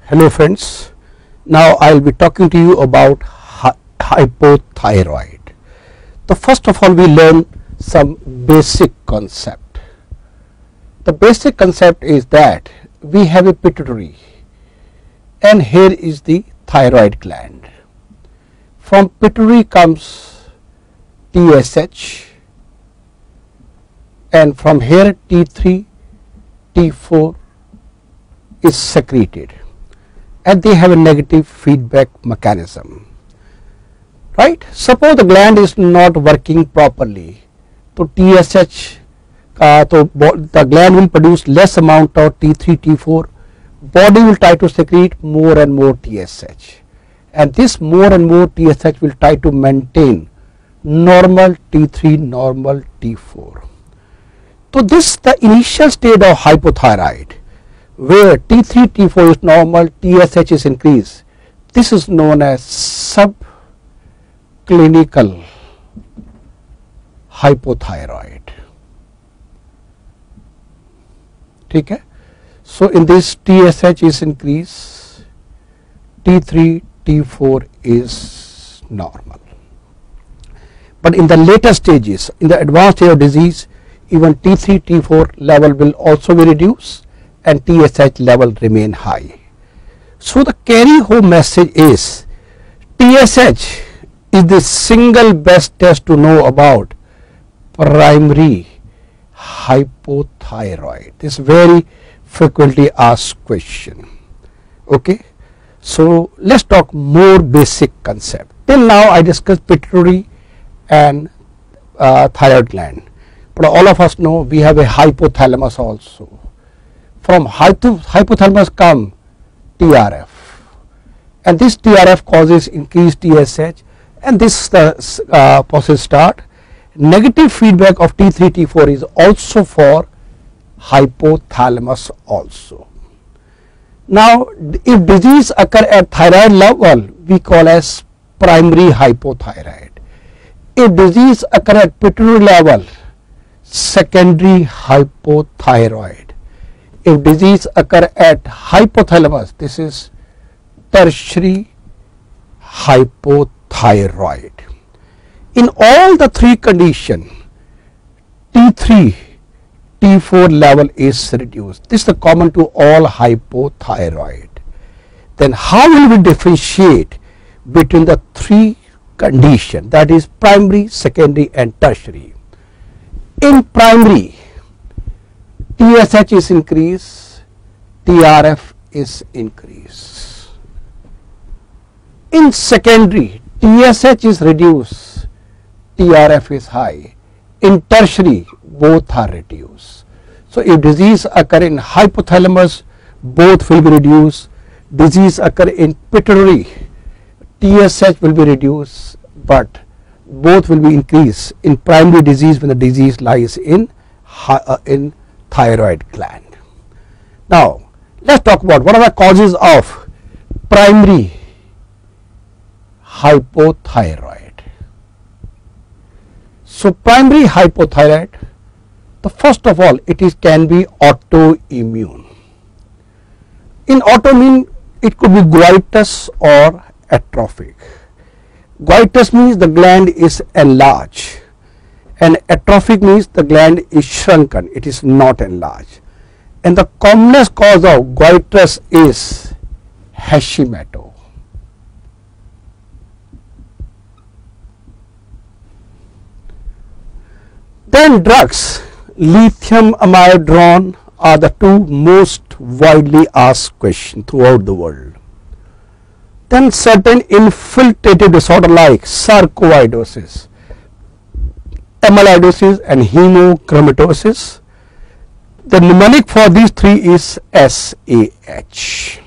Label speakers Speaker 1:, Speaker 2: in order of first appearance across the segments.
Speaker 1: Hello friends, now I will be talking to you about hypothyroid. So first of all we learn some basic concept. The basic concept is that we have a pituitary and here is the thyroid gland. From pituitary comes TSH and from here T3, T4 is secreted. And they have a negative feedback mechanism, right? Suppose the gland is not working properly, so TSH, the gland will produce less amount of T3, T4, body will try to secrete more and more TSH, and this more and more TSH will try to maintain normal T3, normal T4. So this is the initial state of hypothyroid, where T3, T4 is normal, TSH is increased. This is known as subclinical hypothyroid. Okay? So in this TSH is increased, T3, T4 is normal. But in the later stages, in the advanced stage of disease, even T3, T4 level will also be reduced and TSH level remain high. So the carry home message is TSH is the single best test to know about primary hypothyroid. This very frequently asked question. Okay, so let's talk more basic concept. Till now I discussed pituitary and thyroid gland, but all of us know we have a hypothalamus also. From hypothalamus come TRF, and this TRF causes increased TSH, and this process start. Negative feedback of T3, T4 is also for hypothalamus also. Now if disease occur at thyroid level, we call as primary hypothyroid. If disease occur at pituitary level, secondary hypothyroid. If disease occur at hypothalamus, this is tertiary hypothyroid. In all the three conditions, T3, T4 level is reduced. This is common to all hypothyroid. Then how will we differentiate between the three conditions, that is primary, secondary and tertiary? In primary, TSH is increased, TRF is increased. In secondary, TSH is reduced, TRF is high. In tertiary, both are reduced. So if disease occur in hypothalamus, both will be reduced. Disease occur in pituitary, TSH will be reduced, but both will be increased in primary disease when the disease lies in thyroid gland. Now let's talk about what are the causes of primary hypothyroid. So primary hypothyroid, the first of all, it can be autoimmune. In autoimmune, it could be goitrous or atrophic. Goitrous means the gland is enlarged, and atrophic means the gland is shrunken, it is not enlarged. And the commonest cause of goitrous is Hashimoto. Then drugs, lithium amiodarone are the two most widely asked questions throughout the world. Then certain infiltrative disorder like sarcoidosis, amyloidosis and hemochromatosis. The mnemonic for these three is SAH.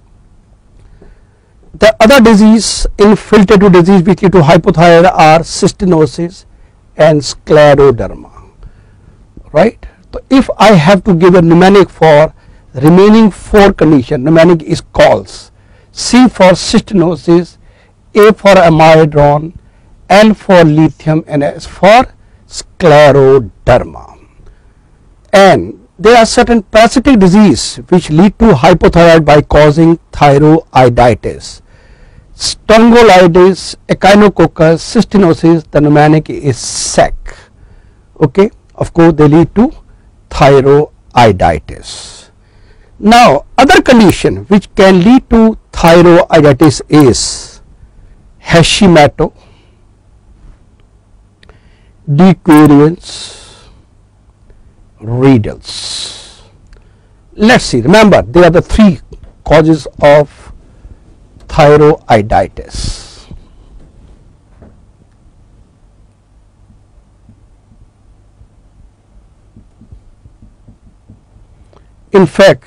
Speaker 1: The other disease, infiltrative disease which lead to hypothyroid are cystinosis and scleroderma, right? So if I have to give a mnemonic for remaining four conditions, mnemonic is CALS. C for cystinosis, A for amiodarone, L for lithium and S for scleroderma. And there are certain parasitic disease which lead to hypothyroid by causing thyroiditis. Strongyloides, Echinococcus, cystinosis, the mnemonic is SEC. Okay, of course they lead to thyroiditis. Now other condition which can lead to thyroiditis is Hashimoto, dequirence, Riedels. Let's see, remember they are the three causes of thyroiditis. In fact,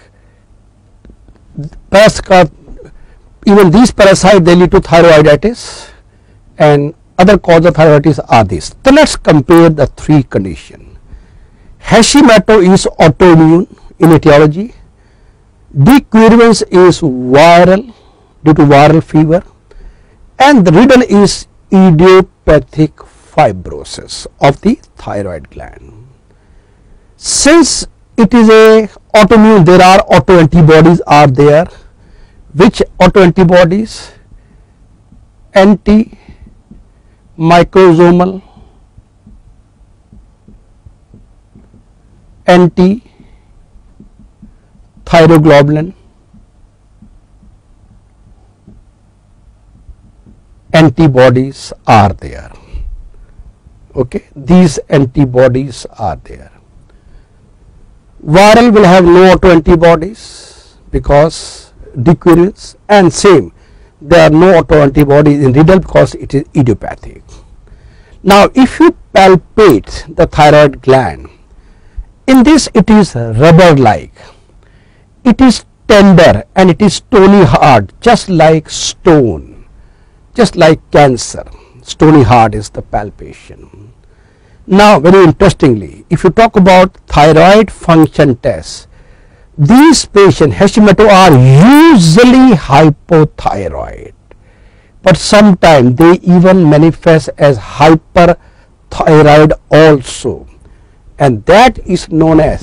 Speaker 1: even these parasites they lead to thyroiditis, and other causes of thyroiditis are these. So let's compare the three conditions. Hashimoto is autoimmune in etiology. Dequirence is viral due to viral fever, and the Riedel is idiopathic fibrosis of the thyroid gland. Since it is a autoimmune, there are autoantibodies are there. Which autoantibodies? Anti-microsomal, anti-thyroglobulin, antibodies are there. Okay, these antibodies are there. Viral will have no autoantibodies because dequirence, and same there are no autoantibodies in Riedel because it is idiopathic. Now if you palpate the thyroid gland, in this it is rubber like, it is tender and it is stony hard, just like stone, just like cancer. Stony hard is the palpation. Now very interestingly, if you talk about thyroid function tests, these patients Hashimoto are usually hypothyroid, but sometimes they even manifest as hyperthyroid also, and that is known as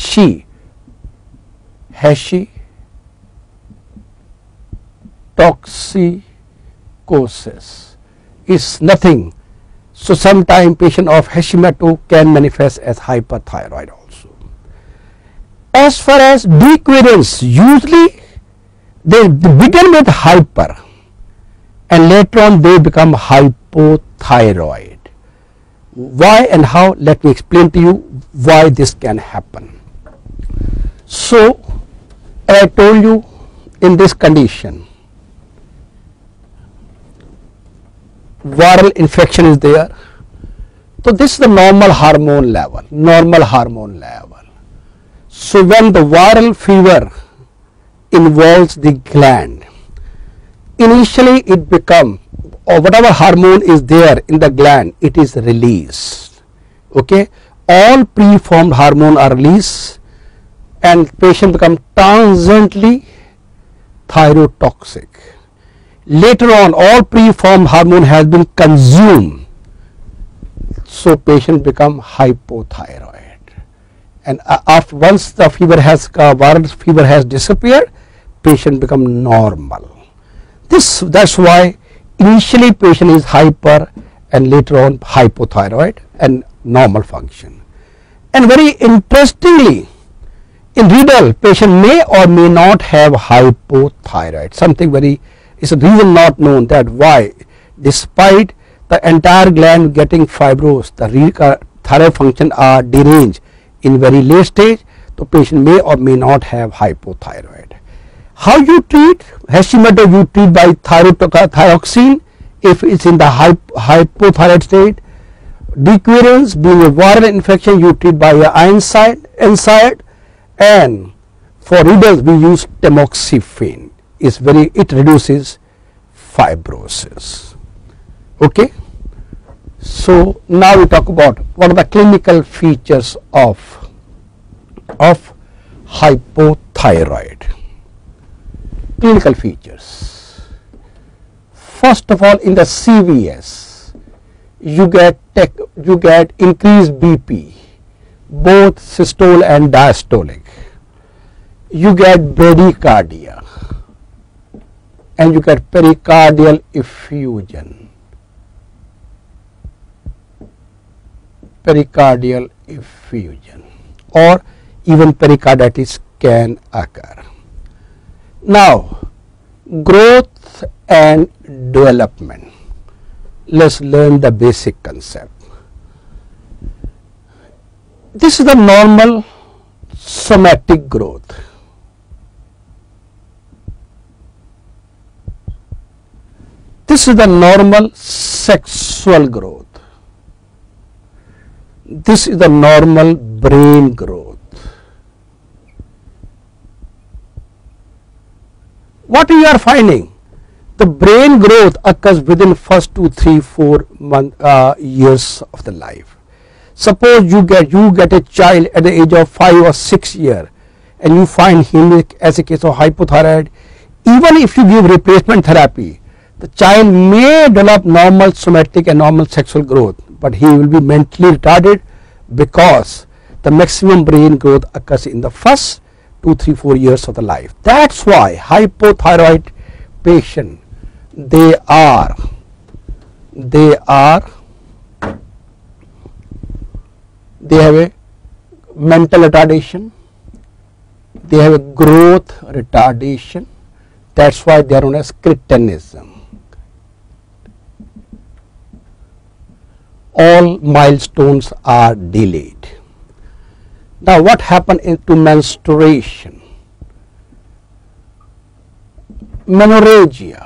Speaker 1: hashimotoxicosis. Is nothing. So sometimes patient of Hashimoto can manifest as hyperthyroid also. As far as dequirence, usually they begin with hyper and later on they become hypothyroid. Why and how? Let me explain to you why this can happen. So as I told you, in this condition viral infection is there. So this is the normal hormone level, So when the viral fever involves the gland, initially it becomes, or whatever hormone is there in the gland, it is released. Okay, all preformed hormone are released and patient become transiently thyrotoxic. Later on all preformed hormone has been consumed, so patient become hypothyroid, and after once the fever has viral fever has disappeared, patient become normal. That's why initially patient is hyper and later on hypothyroid and normal function. And very interestingly, in Riedel patient may or may not have hypothyroid, something very is a reason not known, that why despite the entire gland getting fibrosed, the thyroid function are deranged in very late stage, the patient may or may not have hypothyroid. How you treat Hashimoto? You treat by thyroxine if it's in the hypothyroid state. Dequirence being a viral infection, you treat by a NSAID, and for Riedel we use tamoxifen. It reduces fibrosis. Okay, so now we talk about what are the clinical features of hypothyroid. Clinical features. First of all, in the CVS you get increased BP, both systole and diastolic, you get bradycardia and you get pericardial effusion. Pericardial effusion or even pericarditis can occur. Now, growth and development. Let's learn the basic concept. This is the normal somatic growth. This is the normal sexual growth. This is the normal brain growth. What we are finding? The brain growth occurs within first 2, 3, 4 years of the life. Suppose you get a child at the age of 5 or 6 years and you find him as a case of hypothyroid. Even if you give replacement therapy, the child may develop normal somatic and normal sexual growth, but he will be mentally retarded because the maximum brain growth occurs in the first 2, 3, 4 years of the life. That's why hypothyroid patient, they have a mental retardation, they have a growth retardation. That's why they are known as cretinism. All milestones are delayed. Now, what happened into menstruation? Menorrhagia.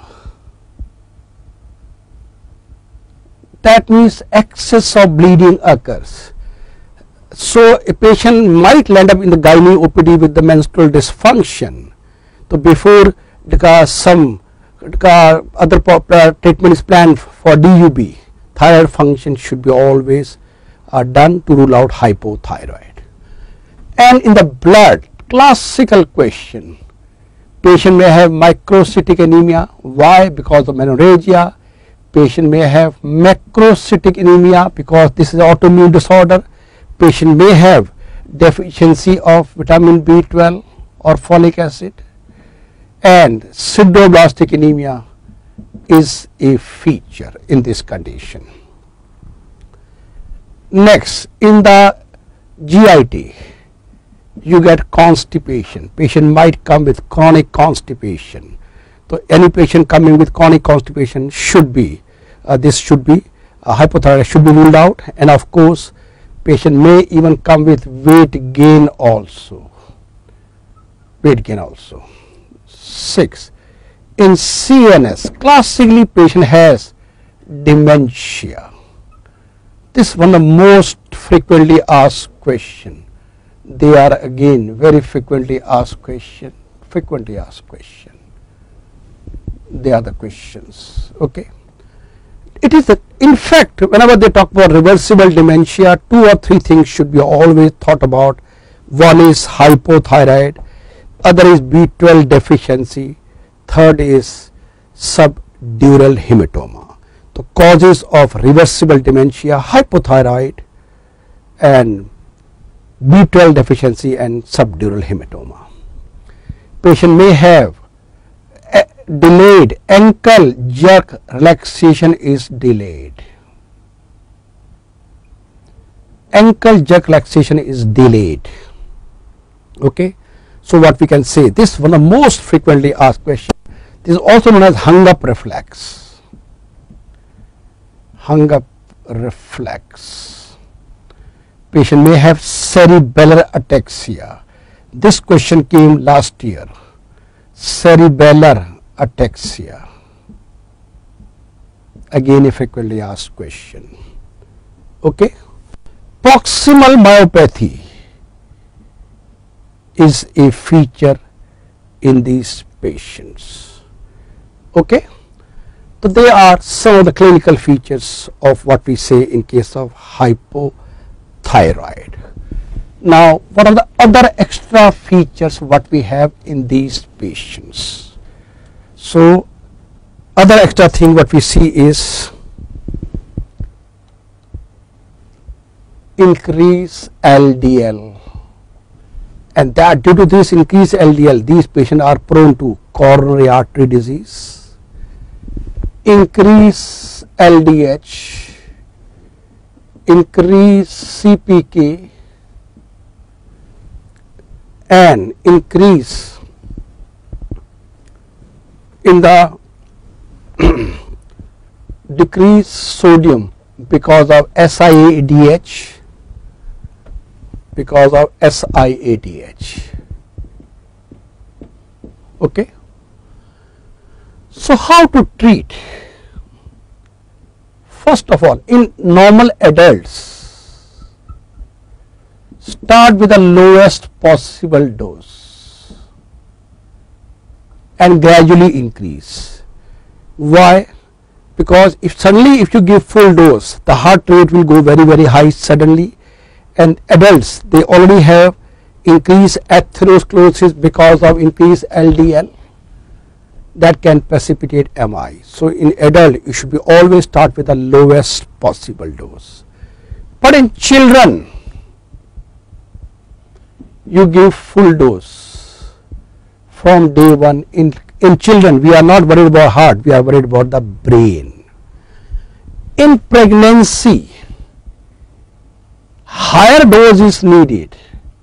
Speaker 1: That means excess of bleeding occurs. So, a patient might land up in the gynae OPD with the menstrual dysfunction. So, before some other treatment is planned for DUB, thyroid function should be always done to rule out hypothyroid. And in the blood, classical question, patient may have microcytic anemia. Why? Because of menorrhagia. Patient may have macrocytic anemia because this is an autoimmune disorder. Patient may have deficiency of vitamin B12 or folic acid. And sideroblastic anemia is a feature in this condition. Next, in the GIT, you get constipation. Patient might come with chronic constipation. So, any patient coming with chronic constipation should be, hypothyroid should be ruled out, and of course, patient may even come with weight gain also. 6. In CNS, classically patient has dementia. This is one of the most frequently asked question. They are again very frequently asked question. They are the questions. Okay. It is in fact, whenever they talk about reversible dementia, 2 or 3 things should be always thought about. One is hypothyroid, other is B12 deficiency, third is subdural hematoma. The causes of reversible dementia: hypothyroid and B12 deficiency and subdural hematoma. Patient may have delayed ankle jerk relaxation is delayed. Ankle jerk relaxation is delayed. Okay. So, what we can say, this is one of the most frequently asked questions. This is also known as hung up reflex. Hung up reflex. Patient may have cerebellar ataxia. This question came last year. Cerebellar ataxia. Again a frequently asked question. Okay. Proximal myopathy is a feature in these patients. Okay. So, they are some of the clinical features of what we say in case of hypothyroid. Now, what are the other extra features what we have in these patients? So, other extra thing what we see is increase LDL, and that due to this increased LDL, these patients are prone to coronary artery disease, increase LDH, increase CPK, and increase in the decrease sodium because of SiADH, okay. So how to treat? First of all, in normal adults, start with the lowest possible dose and gradually increase. Why? Because if you give full dose, the heart rate will go very high suddenly, and adults, they already have increased atherosclerosis because of increased LDL, that can precipitate MI. So in adult, you should be always start with the lowest possible dose. But in children, you give full dose from day one. In children, we are not worried about heart, we are worried about the brain. In pregnancy, higher dose is needed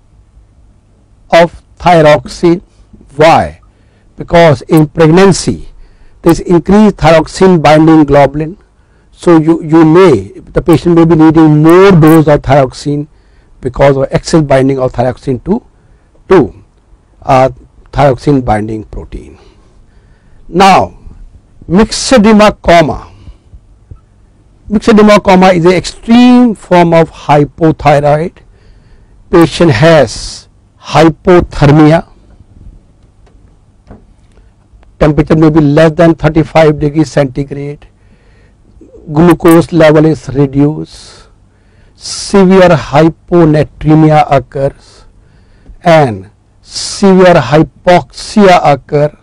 Speaker 1: of thyroxine. Why? Because in pregnancy there is increased thyroxine binding globulin, so the patient may be needing more dose of thyroxine because of excess binding of thyroxine to thyroxine binding protein. Now, myxedema coma. Myxedema coma is an extreme form of hypothyroid. Patient has hypothermia. Temperature may be less than 35 degrees centigrade. Glucose level is reduced. Severe hyponatremia occurs and severe hypoxia occurs.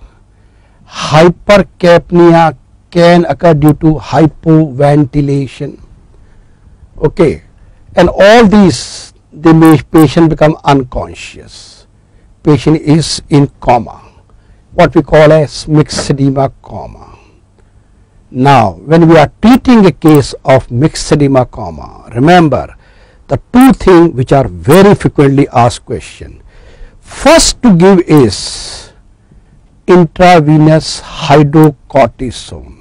Speaker 1: Hypercapnia can occur due to hypoventilation, okay, and all these, they make patient become unconscious. Patient is in coma, what we call as myxedema coma. Now, when we are treating a case of myxedema coma, remember the two things which are very frequently asked question. First to give is intravenous hydrocortisone.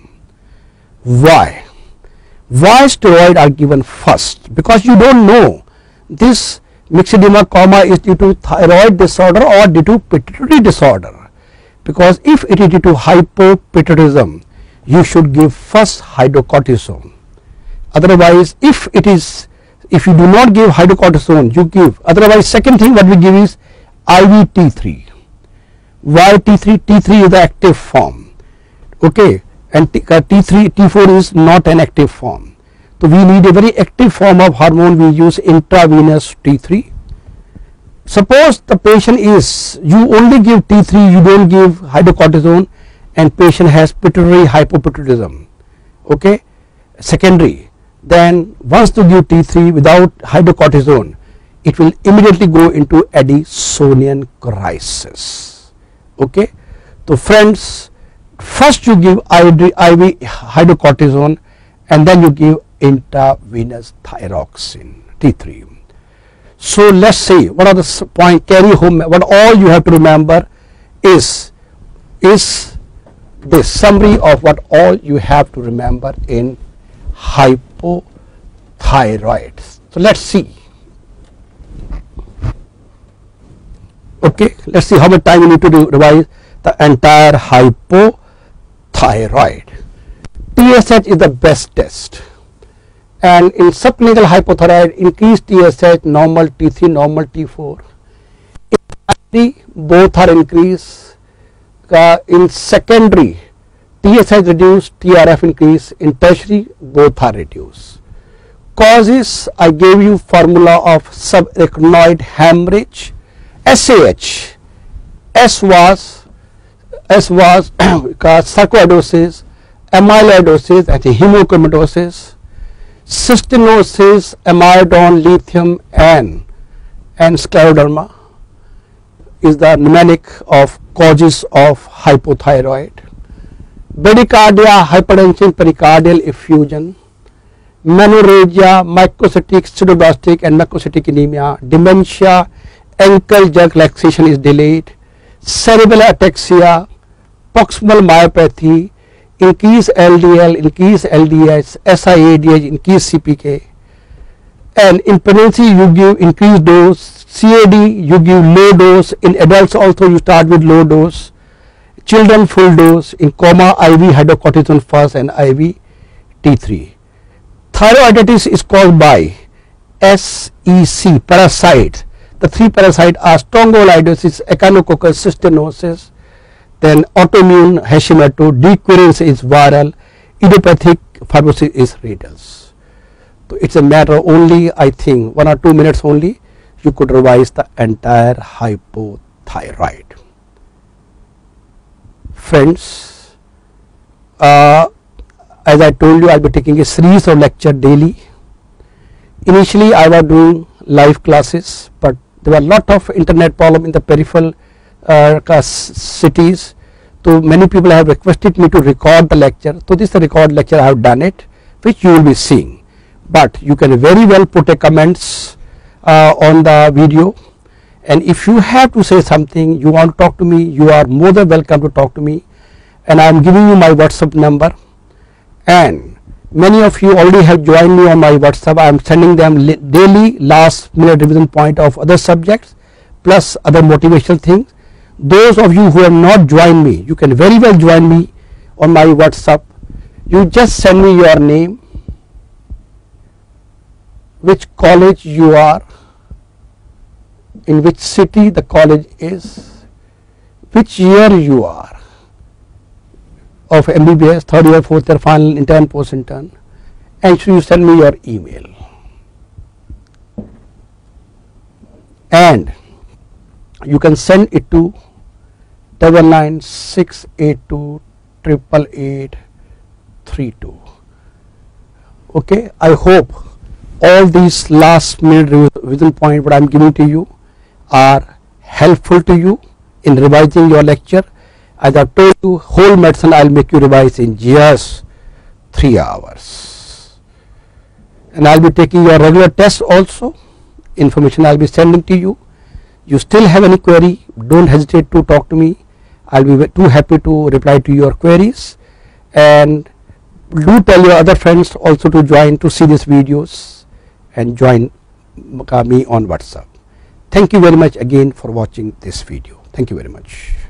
Speaker 1: Why? Why steroids are given first? Because you don't know this myxedema coma is due to thyroid disorder or due to pituitary disorder. Because if it is due to hypopituitarism, you should give first hydrocortisone. Otherwise, if you do not give hydrocortisone, you give. Otherwise, second thing what we give is IV T3. Why T3? T3 is the active form, okay, and T3, T4 is not an active form. So we need a very active form of hormone. We use intravenous T3. Suppose the patient is, you only give T3, you don't give hydrocortisone, and patient has pituitary hypopituitarism, okay, secondary. Then once to give T3 without hydrocortisone, it will immediately go into Addisonian crisis. Okay, so friends, first you give IV hydrocortisone and then you give intravenous thyroxine T3. So let's see what are the point, carry home, what all you have to remember is this summary of what all you have to remember in hypothyroid. So let's see. Okay, let's see how much time we need to revise the entire hypothyroid. TSH is the best test, and in subclinical hypothyroid, increased TSH, normal T3, normal T4. In primary, both are increased. In secondary, TSH reduced, TRF increased. In tertiary, both are reduced. Causes, I gave you formula of subarachnoid hemorrhage. SAH, S was sarcoidosis, amyloidosis and hemochromatosis. cystinosis, amidon, lithium and scleroderma is the mnemonic of causes of hypothyroid. Bradycardia, hypertension, pericardial effusion, menorrhagia, microcytic, pseudoblastic and macrocytic anemia, dementia, ankle jerk relaxation is delayed, cerebral ataxia, proximal myopathy, increase LDL, increase LDH, SIADH, increase CPK, and in pregnancy you give increased dose, CAD you give low dose, in adults also you start with low dose, children full dose, in coma IV hydrocortisone first and IV T3. Thyroiditis is caused by SEC parasites. The three parasites are strongyloidosis, echinococcus, cystinosis, then autoimmune Hashimoto, dequerens is viral, idiopathic fibrosis is Riedl's. So it's a matter only, I think 1 or 2 minutes only, you could revise the entire hypothyroid. Friends, as I told you, I'll be taking a series of lecture daily. Initially I was doing live classes, but there were a lot of internet problem in the peripheral cities. So many people have requested me to record the lecture. So this is the record lecture, I have done it, which you will be seeing. But you can very well put a comments on the video, and if you have to say something, you want to talk to me, you are more than welcome to talk to me, and I am giving you my WhatsApp number. And many of you already have joined me on my WhatsApp. I am sending them daily last minute revision point of other subjects plus other motivational things. Those of you who have not joined me, you can very well join me on my WhatsApp. You just send me your name, which college you are, in which city the college is, which year you are of MBBS, third year, fourth year, final, intern, post intern, and so you send me your email. And you can send it to 9968288832. Okay, I hope all these last minute revision points what I am giving to you are helpful to you in revising your lecture. As I told you, whole medicine I will make you revise in just 3 hours. And I will be taking your regular tests also. Information I will be sending to you. You still have any query, don't hesitate to talk to me. I will be too happy to reply to your queries. And do tell your other friends also to join to see these videos and join me on WhatsApp. Thank you very much again for watching this video. Thank you very much.